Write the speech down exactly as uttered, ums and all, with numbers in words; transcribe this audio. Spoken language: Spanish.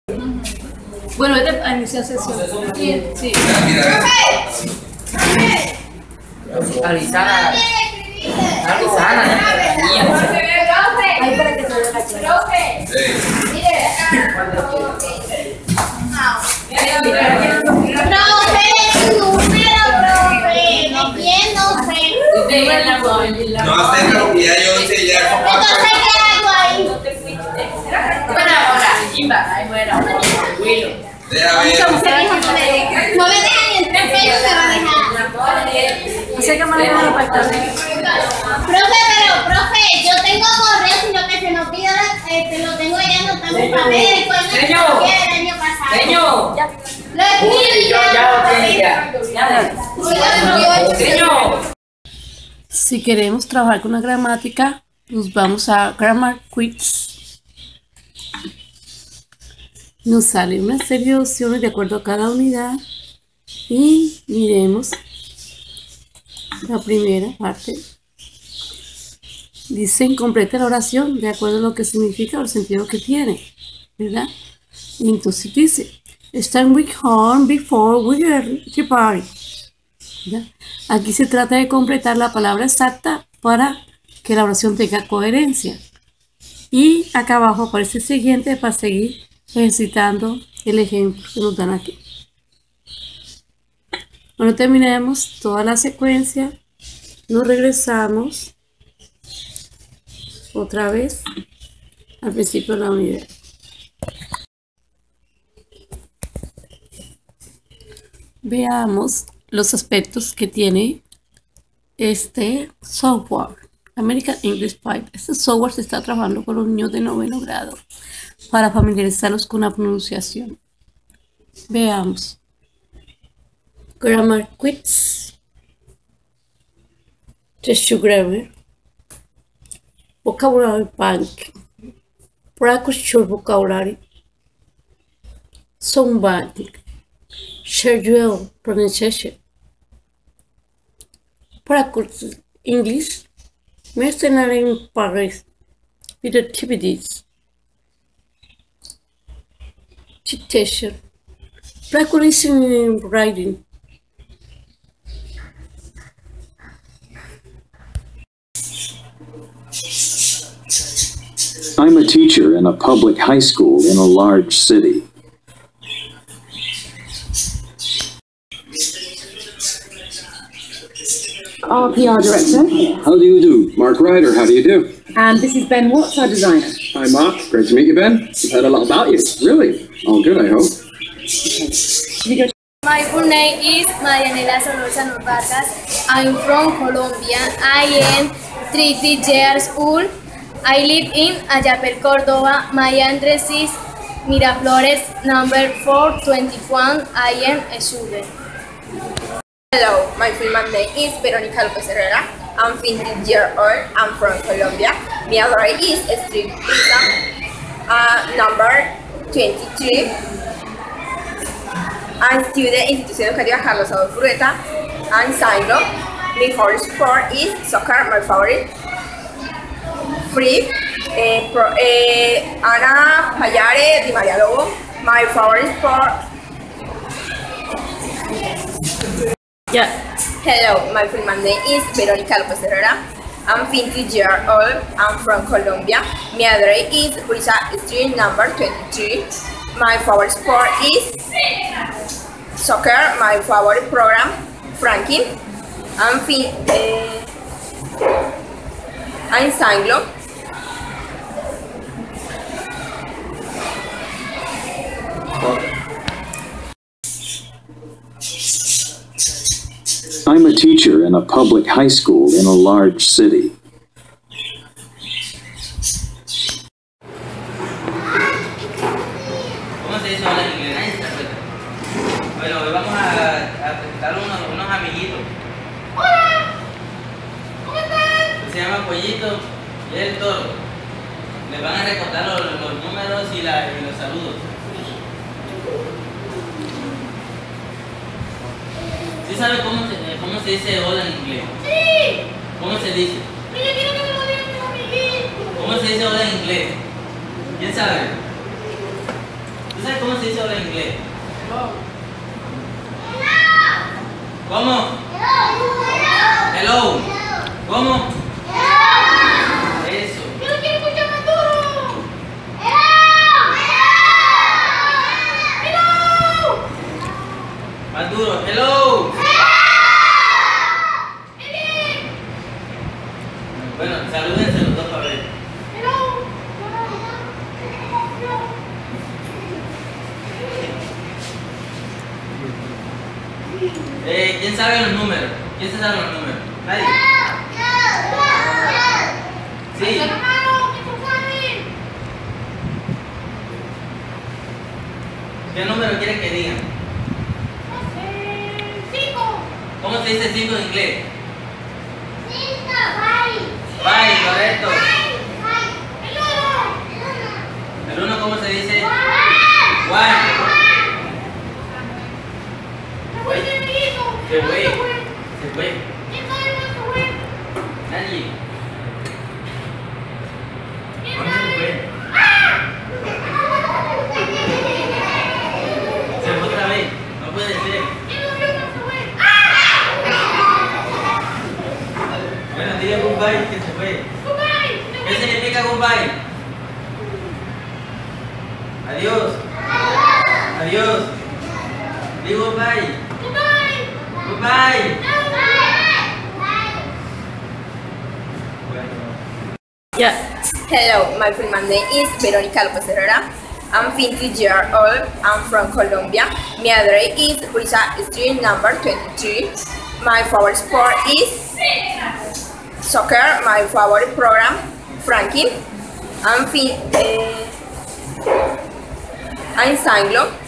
Bueno, vete a iniciar sesión. Bien, sí. Alisana. Alisana, Ahí para que te vea la clase. No hacer lo que ya yo hice ya. Entonces, ¿qué hago ahí? Buena hora, Jimba. Ay, buena hora. Willow. Deja ver. No me dejan ni entrar, pero me va a dejar. No sé qué manera de apartar. Profe, pero, profe, yo tengo correo, sino que se nos pide, este, lo tengo ya anotado en papel. ¿Cuál es el que Señor. el año pasado? Señor. Lo escribí. Yo ya lo tengo ya. Ya. Señor. Si queremos trabajar con la gramática, nos vamos a Grammar Quiz. Nos sale una serie de opciones de acuerdo a cada unidad y miremos la primera parte. Dicen completa la oración de acuerdo a lo que significa o el sentido que tiene, ¿verdad? Y entonces dice, stand with home before we get to party. ¿Ya? Aquí se trata de completar la palabra exacta para que la oración tenga coherencia. Y acá abajo aparece el siguiente para seguir ejercitando el ejemplo que nos dan aquí. Cuando terminemos toda la secuencia, nos regresamos otra vez al principio de la unidad. Veamos los aspectos que tiene este software, American English five. Este software se está trabajando con los niños de noveno grado para familiarizarlos con la pronunciación. Veamos. Grammar Quiz, Test to Grammar, Vocabulary Bank, Practice Short Vocabulary, Sound Bank, Schedule Pronunciation, Practice English, Mercenary in Paris, with activities, Citation, Practice in Writing. I'm a teacher in a public high school in a large city. Our P R director. How do you do? Mark Ryder, how do you do? And this is Ben Watts, our designer. Hi Mark, great to meet you Ben. We've heard a lot about you. Really? All good, I hope. Should we go? My full name is Marianela Solorzano Vargas. I'm from Colombia. I am thirty years old. I live in Ayapel, Córdoba. My address is Miraflores, number four twenty-one. I am a student. Hello, my full name is Veronica Lopez Herrera. I'm fifteen years old. I'm from Colombia. My address is Street Pizza, uh, number twenty-three. I'm student Institución Educativa Carlos Adolfo Ureta. I'm Saino. My favorite sport is soccer. My favorite free. Eh, pro, eh, Ana Payare Di Maria Lobo. My favorite sport. Yeah. Hello, my full name is Veronica Lopez Herrera. I'm fifty years old. I'm from Colombia. My address is Brisa Street, number twenty-three. My favorite sport is soccer. My favorite program, Franklin. I'm fin eh, I'm Sanglo. I'm a teacher in a public high school in a large city. ¿Cómo se dice hola en inglés? Bueno, hoy vamos a, a presentar unos, unos amiguitos. Hola. ¿Cómo están? Se llama Pollito y el Toro. Les van a recordar los, los números y, la, y los saludos. ¿Sí sabe cómo se, cómo se dice hola en inglés? Sí. ¿Cómo se dice? Mira, quiero que me lo digan mis amiguitos. ¿Cómo se dice hola en inglés? ¿Quién sabe? ¿Tú sabes cómo ¿Cómo? Hello. ¿Cómo? Eso. Yo lo quiero escuchar más duro. Más duro. Hello. Bueno, salúdense los dos para ver. Eh, ¿quién sabe los números? ¿Quién se sabe los números? Nadie. Sí. ¿Qué número quieren que digan? Cinco. ¿Cómo se dice cinco en inglés? Cinco, bye. Bye, correcto. El uno. ¿El uno cómo se dice? One. One. Se fue. Se fue. Nadie. ¿Cuándo se fue? Se fue otra vez. No puede ser. Bueno, diga goodbye que se fue. ¿Qué significa goodbye? Adiós. Adiós. Digo goodbye. Goodbye. Yeah. Hello, my full name is Verónica López Herrera. I'm fifty years old. I'm from Colombia. My address is Brisa Street number twenty-three. My favorite sport is soccer. My favorite program, Frankie. I'm fin uh, I'm Sanglo.